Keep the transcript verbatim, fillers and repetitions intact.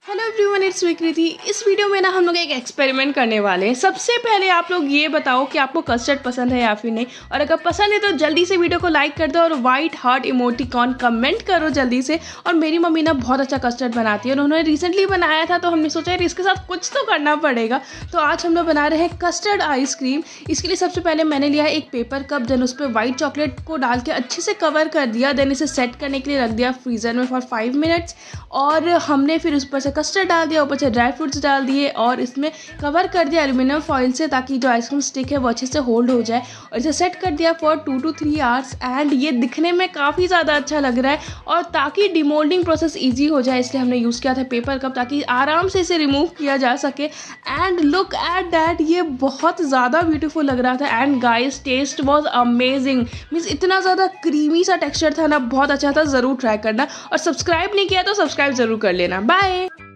Hello everyone, it's विकृति। इस video में ना हम लोग एक एक्सपेरिमेंट करने वाले हैं। सबसे पहले आप लोग ये बताओ कि आपको कस्टर्ड पसंद है या फिर नहीं, और अगर पसंद है तो जल्दी से वीडियो को लाइक कर दो और वाइट हार्ट इमोटिकॉन कमेंट करो जल्दी से। और मेरी मम्मी ना बहुत अच्छा कस्टर्ड बनाती है और उन्होंने रिसेंटली बनाया था, तो हमने सोचा यार इसके साथ कुछ तो करना पड़ेगा। तो आज हम लोग बना रहे हैं कस्टर्ड आइसक्रीम। इसके लिए सबसे पहले मैंने लिया एक पेपर कप, देन उस पर वाइट चॉकलेट को डाल के अच्छे से कवर कर दिया, देन इसे सेट करने के लिए रख दिया फ्रीज़र में फॉर फाइव मिनट्स। और हमने फिर उस पर से कस्टर्ड डाल दिया, ऊपर से ड्राई फ्रूट्स डाल दिए और इसमें कवर कर दिया एल्यूमिनियम फॉइल से, ताकि जो आइसक्रीम स्टिक है वो अच्छे से होल्ड हो जाए। और इसे सेट कर दिया for two two three hours. And ये दिखने में काफ़ी ज़्यादा अच्छा लग रहा है, और ताकि डिमोल्डिंग प्रोसेस ईजी हो जाए इसलिए हमने यूज़ किया था पेपर कप, ताकि आराम से इसे रिमूव किया जा सके। एंड लुक एट दैट, ये बहुत ज़्यादा ब्यूटीफुल लग रहा था। And guys, taste was amazing. Means इतना ज़्यादा क्रीमी सा टेक्सचर था ना, बहुत अच्छा था। ज़रूर ट्राई करना, और सब्सक्राइब नहीं किया तो सब्सक्राइब ज़रूर कर लेना। बाय।